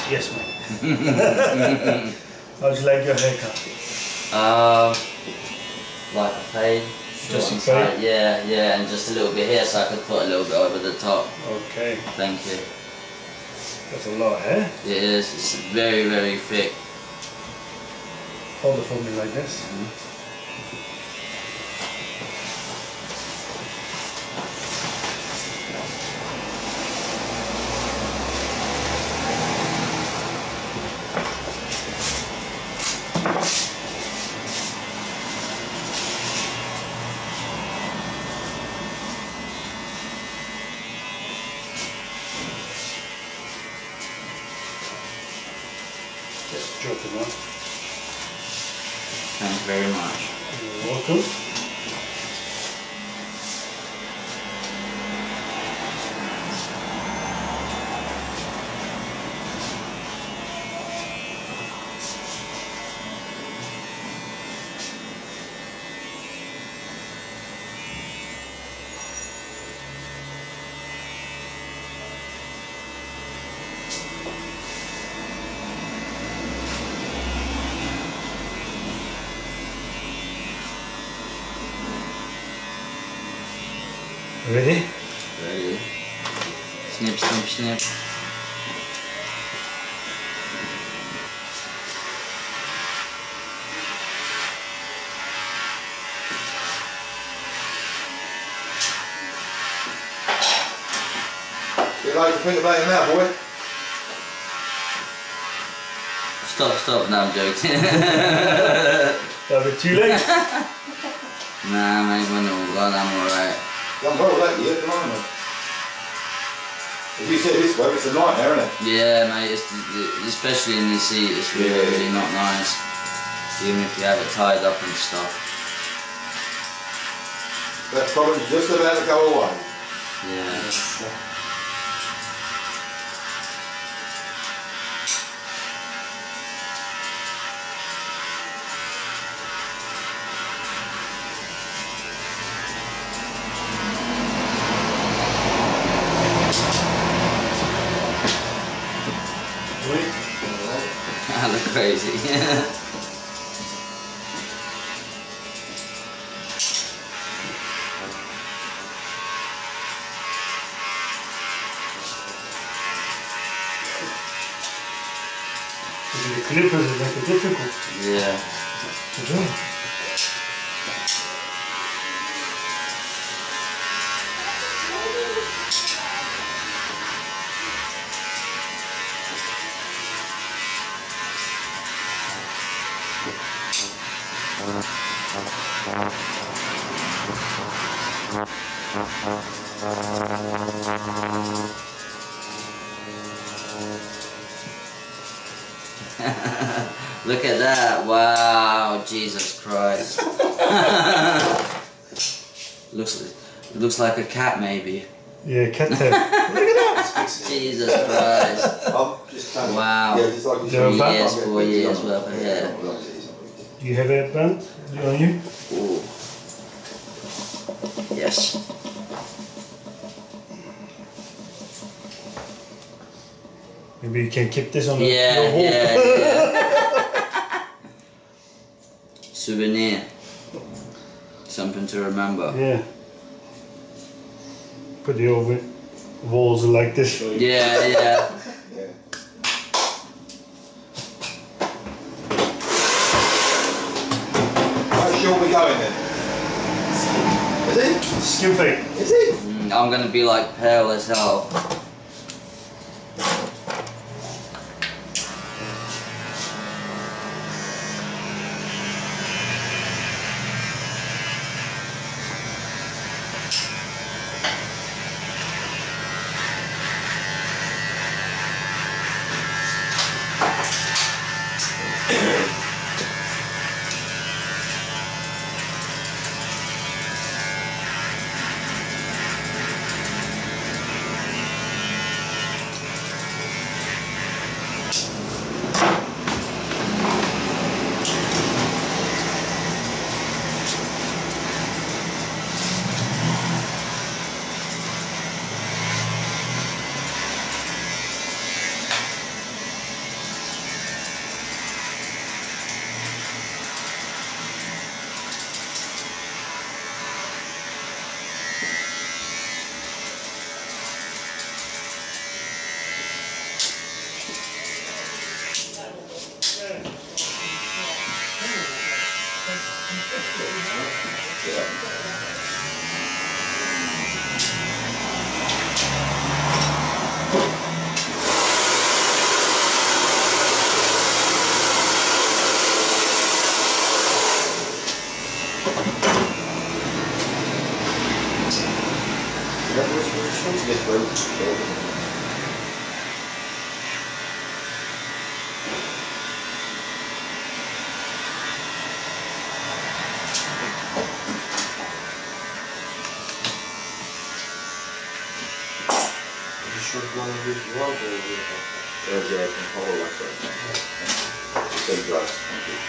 Yes, mate. How'd you like your haircut? Like a fade. Just a fade? Yeah, yeah, and just a little bit here so I could put a little bit over the top. Okay. Thank you. That's a lot of hair. It is. It's very, very thick. Hold it for me like this. Just drop it on. Thank you very much. You're welcome. Ready? Ready. Snip, snip, snip. You like to think about it now, boy? Stop, no, I'm joking. That'll be too late. Nah, mate, when all gone, I'm alright. I'm well late yet, come on. If you sit this way, it's a nightmare, isn't it? Yeah, mate, especially in this heat, it's really, really not nice. Even if you have it tied up and stuff. That problem's just about to go away. Yeah. I look crazy. The clippers make it difficult. Yeah. To do. Look at that! Wow, Jesus Christ! looks like a cat, maybe. Yeah, cat tail. Look at that! Jesus Christ! Wow. Yeah, just like you Yeah, said. 4 years worth of hair. Do you have a band on you? Ooh. Yes. Maybe you can keep this on Yeah, your wall. yeah. Souvenir. Something to remember. Yeah. Put the over walls like this. Yeah, yeah. How short we going then? Is he? Skin fade. Is he? I'm gonna be like pale as hell. if you want to. There's a control like that. Same glass, thank you.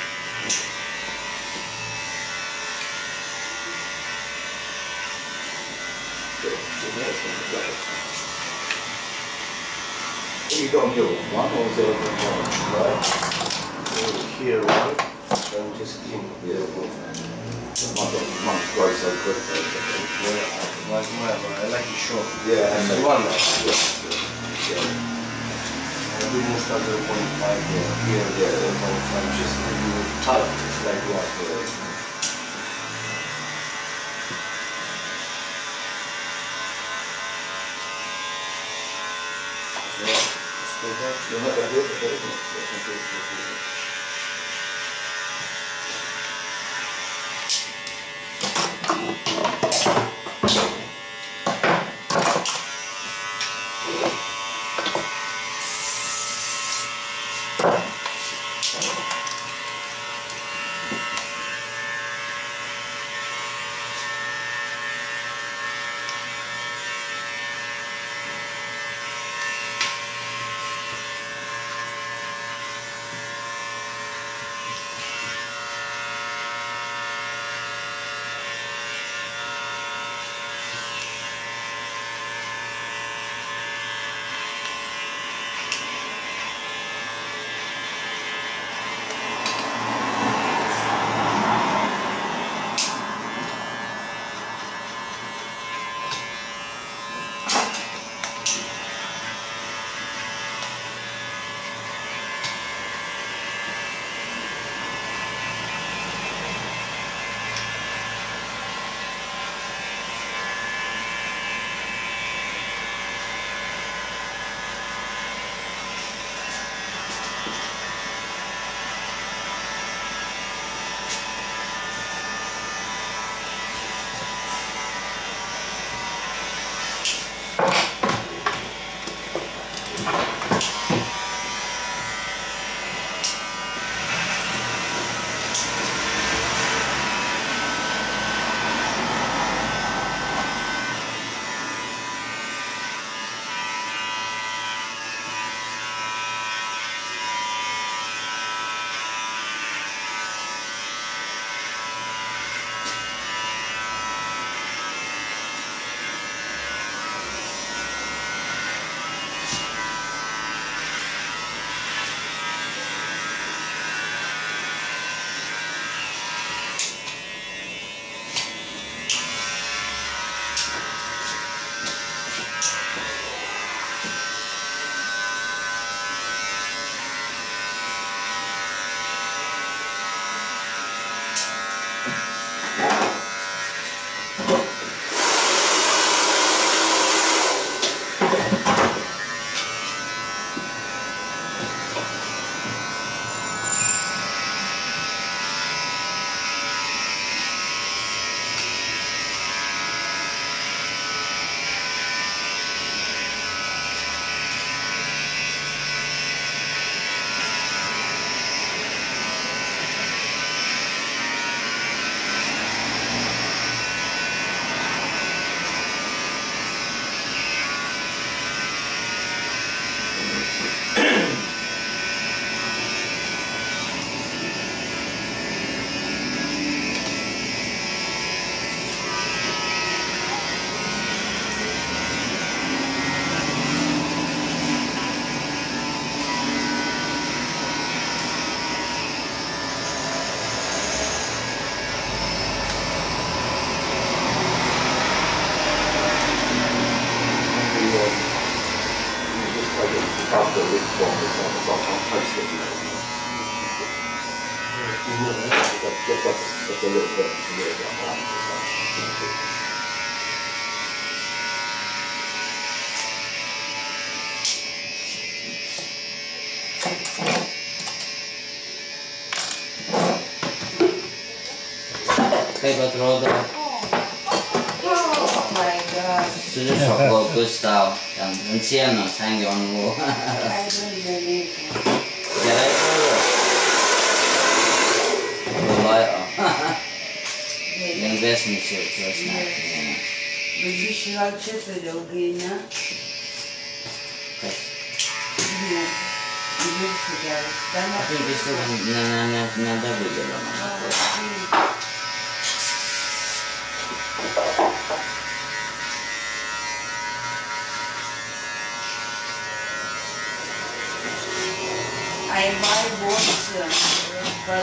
What you got on your one or is there a control? Right. Here one, and just clean. Yeah, mine's grow so quick though. Yeah, like whatever, I like it short. Yeah, and the one. Yeah. I do most of 0.5 here, 0.5, just tight, like that. You're not that good, Just a little bit. Hej Patroda. Oh my god. 这是小哥 good style， 很贱了，参与完我。 I don't believe it. 再来一个。我来啊。Investment just now. But you should have checked it again, huh? I think it's still na double the I buy boats, but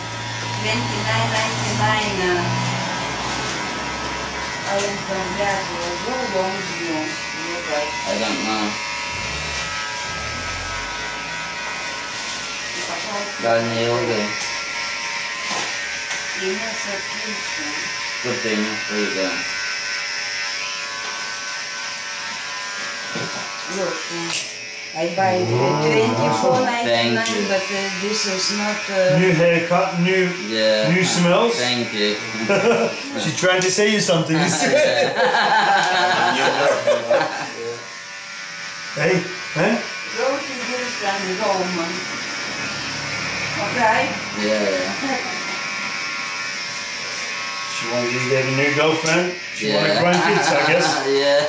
$29.99. I am from that. How long do you buy? I don't know. Guys, yoga. Good thing. There you go. Look, I buy $24.99, but this is not. New haircut, new smells. Thank you. She's trying to say you something. Hey, huh? Go to this and home. Okay? Yeah. She wants you to get a new girlfriend. She wants grandkids, I guess. Yeah.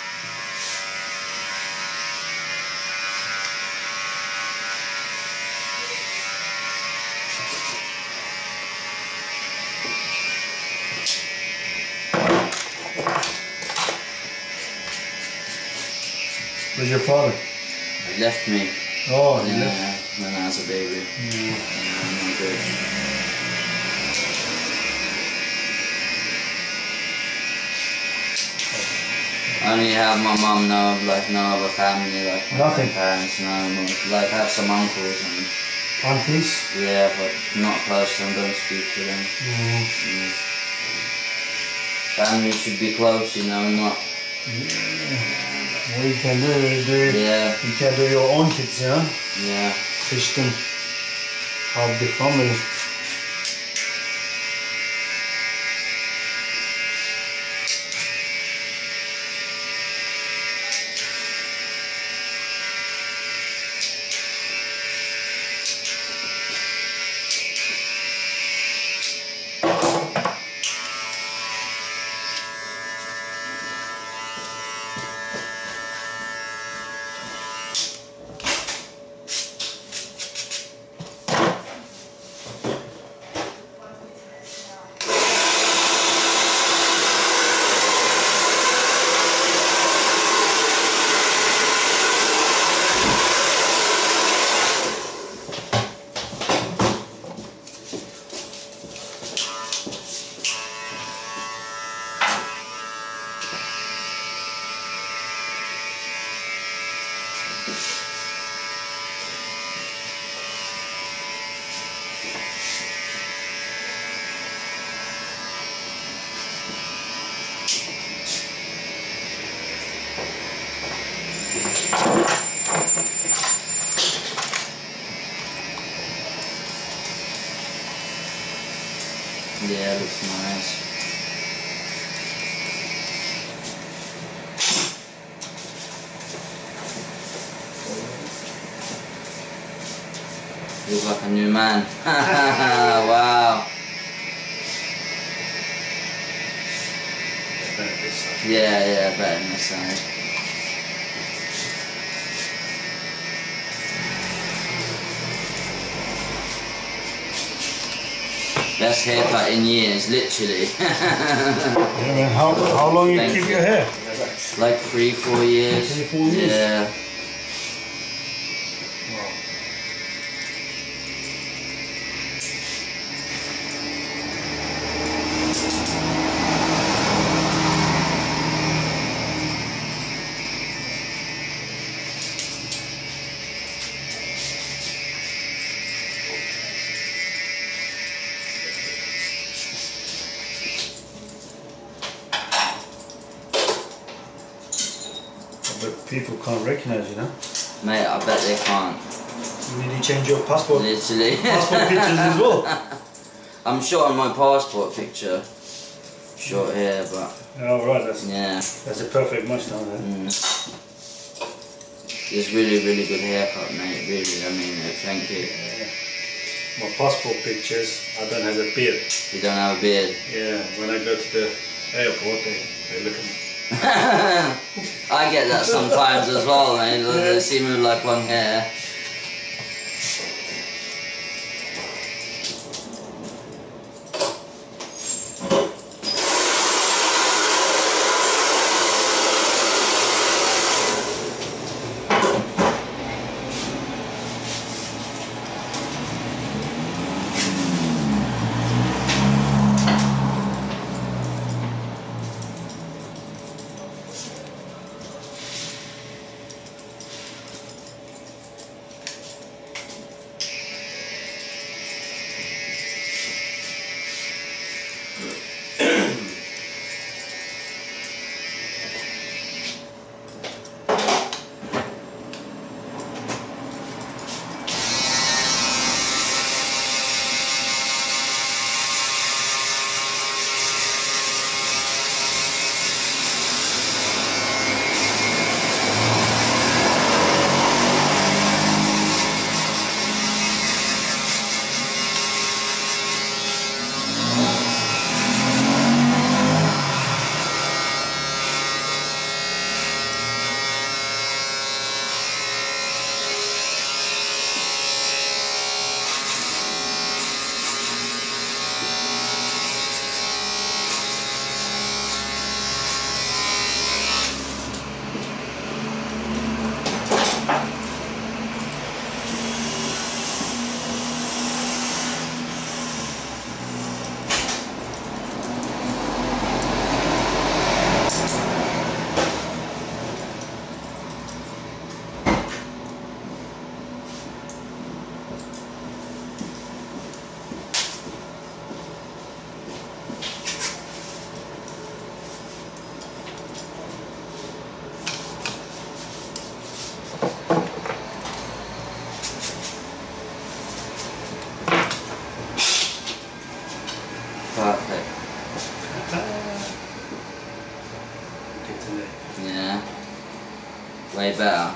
Where's your father? He left me. Oh, he Yeah, left. when I was a baby. Yeah. Not good. I only have my mum now, like no other family, like my Nothing. parents, no, like I have some uncles and Aunties? yeah, but not close to them, don't speak to them. Mm. Family should be close, you know, not. What you can do, Yeah, you can do your own kids, yeah? yeah. Teach them how the family. Yeah, looks nice. You look like a new man. Wow. Yeah, better than this side. Best haircut in years, literally. Yeah, man, how long you Thank keep you. your hair? Like 3-4 years. 3-4 years? Yeah. But people can't recognize you now. Mate, I bet they can't. You need to change your passport. Literally. Passport pictures as well. I'm short on my passport picture. Short hair, but Oh right, that's yeah. a perfect match now then. It's really good haircut, mate. Really, I mean, thank you. My passport pictures, I don't have a beard. You don't have a beard. Yeah, when I go to the airport, they look at me. I get that sometimes as well, mate. They see me with like long hair. Perfect. Yeah. Way better.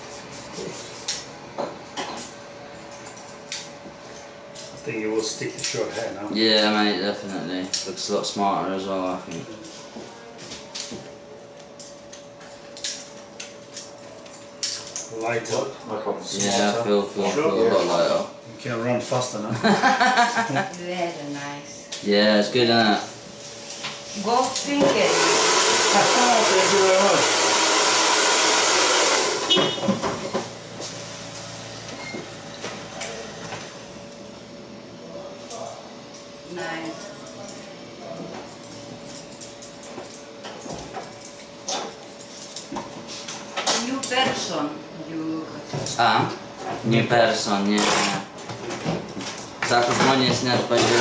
I think you will stick to short hair now. Yeah, mate, definitely. Looks a lot smarter as well, I think. Lighter. No problem. Yeah, I feel a lot lighter. You can run faster now. Very nice. Yeah, it's good, isn't it? Go finger. Thank you very much. Nice. New person you got. A? New person, nie. Tak już monie snad będzie.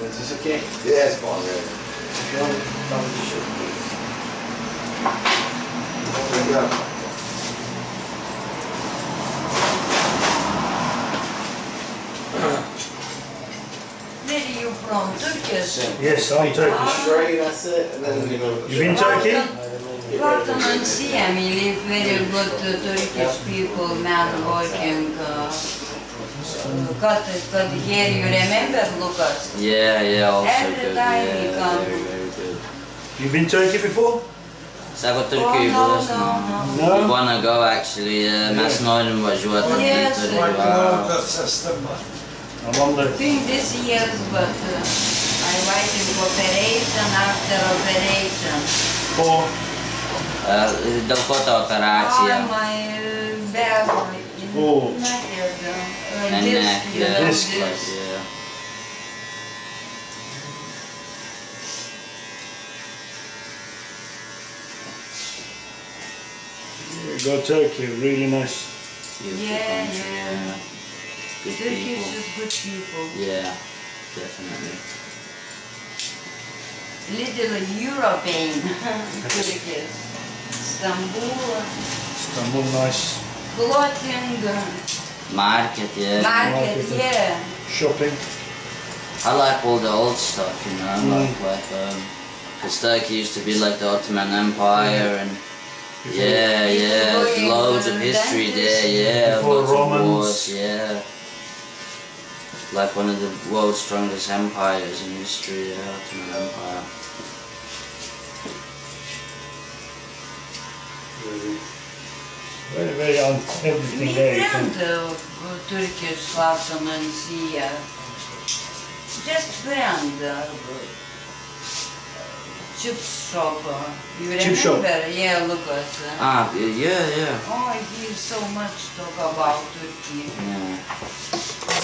Is this okay? Yeah, it's fine, yeah. If you want to come to show, please. There you go. Where are you from? Turkish? Yes, I'm Turkish. Straight, that's it. And then, you know. You been Turkey? Cotton and Siam, we live very good Turkish people, man working. Cut here, you remember, Lucas? Yeah, also Every good. time we Yeah, come. very good. You been Turkey before? Sa go Turkey burası mı? No. We wanna go actually. Masnoy'un vajua Yes. I'm on the... Doing this years, but I waiting for operation after operation. For... Dalkota operacija. My back, Oh. And neck, yeah. Disc. Yeah. Go Turkey, really nice. Beautiful Yeah, country, yeah. Good Turkish people. is good people. Yeah, definitely. Little European Turkish. Istanbul, Istanbul, nice. clothing, Market, yeah. market, Market. yeah. Shopping. I like all the old stuff, you know, because Turkey used to be like the Ottoman Empire and Before loads of history there, yeah, Before lots of Romans. wars, yeah. Like one of the world's strongest empires in history, yeah, Ottoman Empire. Very on everything there. You can... Friend Turkish cotton and Sia. Just friend. Chip shop. You remember? Chip shop. Yeah, Lucas. Ah, yeah. Oh, I hear so much talk about Turkey. Yeah.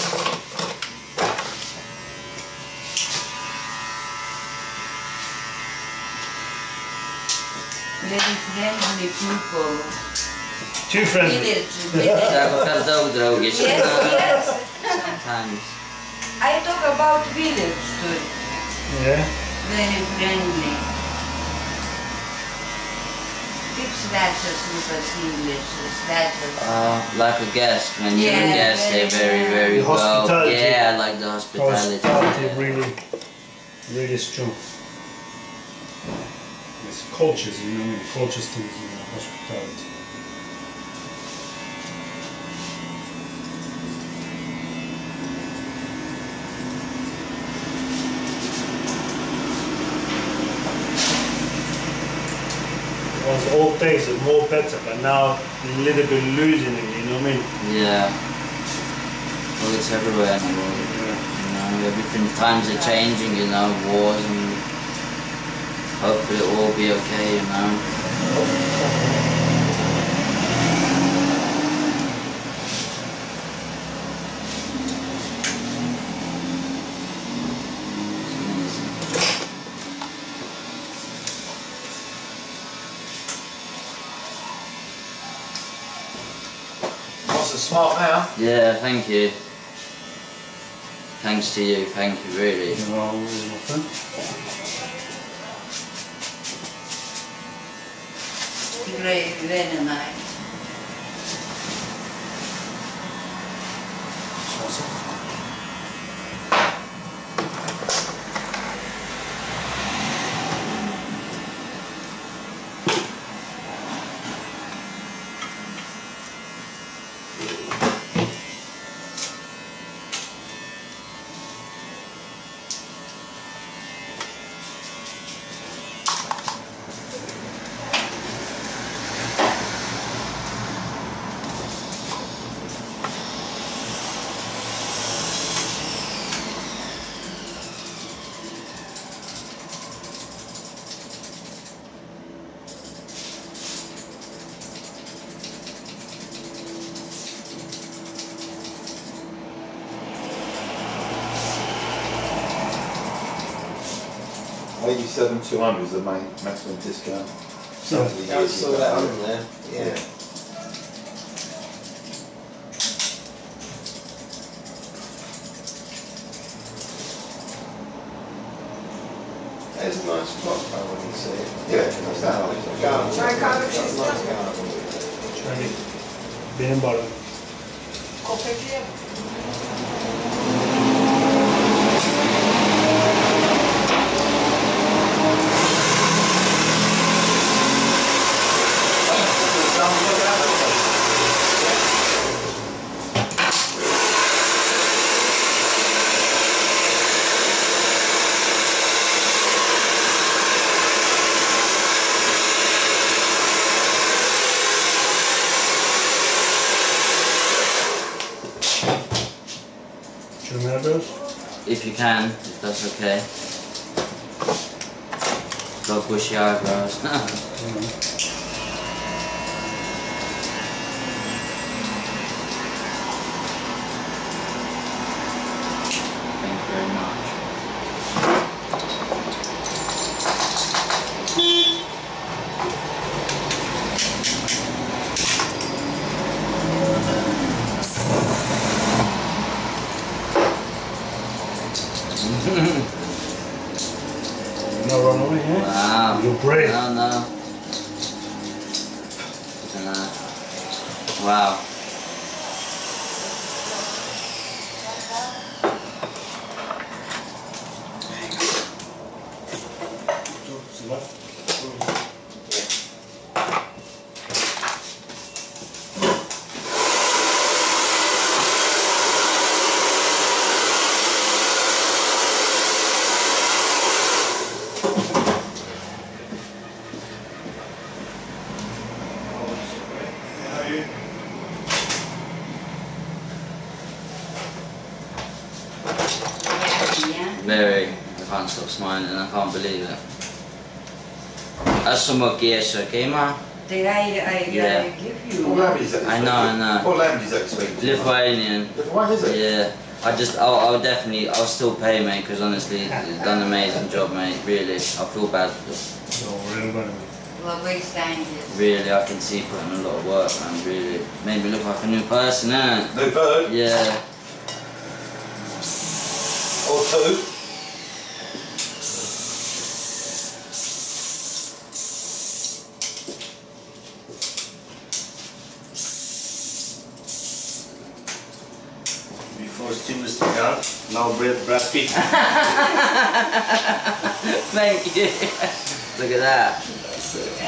Very friendly people. Too friendly. Village. Ja, we gaan het ook droogjes. Yes. Sometimes. I talk about village Turkey. Yeah. Very friendly. Big slashes, Lucas English. Slashes. Like a guest, when you're a Yeah, guest, they're very, very very The well. hospitality. Yeah, I like the hospitality. Hospitality really strong. It's cultures, you know, cultures things, you know, hospitality. Was old days are more better, but now a little bit losing it, you know what I mean? Yeah. Well, it's everywhere in the world. You know, everything, times are changing, you know, wars and hopefully it will all be okay, you know. Nice and smart now. Yeah, thank you. Thanks to you, thank you, really. No, nothing. Great, very nice. $87,200 is the main maximum discount. Yeah. I saw that on there. Yeah. It's a nice clock though when you see it. Yeah, that's that. Try kahve içiyorsun. Hani benim barım. Kopekliye. If you can, if that's okay. Go bushy eyebrows. Thank you very much. No run away, eh? Wow. You're brave. No, no. Wow. Very. I can't stop smiling. I can't believe it. That's some more gears, okay, ma? Did I Yeah. give you? What language is that? I know. What language is that you speak? Lithuanian. Lithuanian, is it? Yeah. I'll still pay, mate, because honestly, you've done an amazing job, mate. Really. I feel bad. No, really bad. Labai stengiasi. Really, I can see you putting a lot of work, man. Really. Made me look like a new person, innit? New bird? Yeah. Or two? Before Steven Seagal, now Brad Pitt. Thank you. Look at that. That's it.